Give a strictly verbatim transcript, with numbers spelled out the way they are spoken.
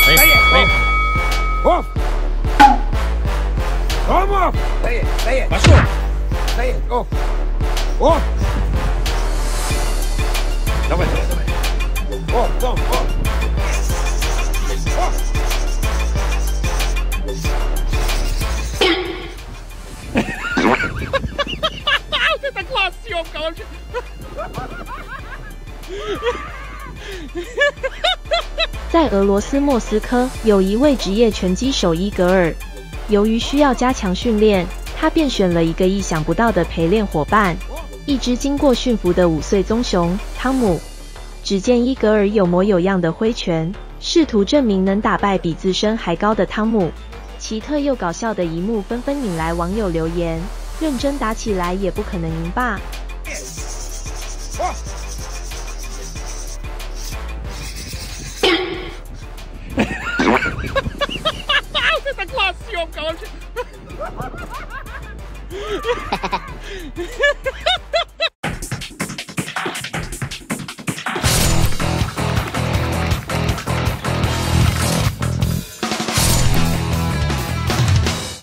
可以，可以。 Off! Come off! Say it, say it. 把树。 Say it. Off! Off! 等会，等会，等会。 Off! Come! Off! Off! Tätä klassi on kanssa. 在俄罗斯莫斯科，有一位职业拳击手伊格尔，由于需要加强训练，他便选了一个意想不到的陪练伙伴——一只经过驯服的五岁棕熊汤姆。只见伊格尔有模有样的挥拳，试图证明能打败比自身还高的汤姆。奇特又搞笑的一幕纷纷引来网友留言：认真打起来也不可能赢吧？ Tätä klassi on kanssa.